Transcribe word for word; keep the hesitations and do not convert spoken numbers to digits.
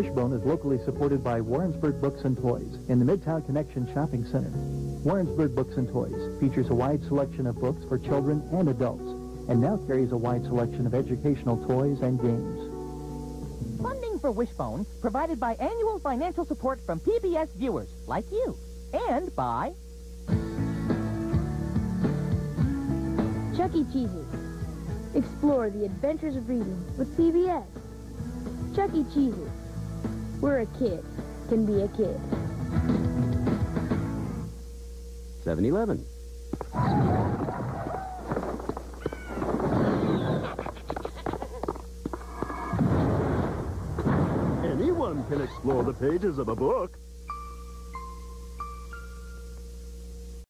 Wishbone is locally supported by Warrensburg Books and Toys in the Midtown Connection Shopping Center. Warrensburg Books and Toys features a wide selection of books for children and adults, and now carries a wide selection of educational toys and games. Funding for Wishbone provided by annual financial support from P B S viewers like you, and by Chuck E. Cheese's. Explore the adventures of reading with P B S. Chuck E. Cheese's. Where a kid can be a kid. seven eleven. Anyone can explore the pages of a book.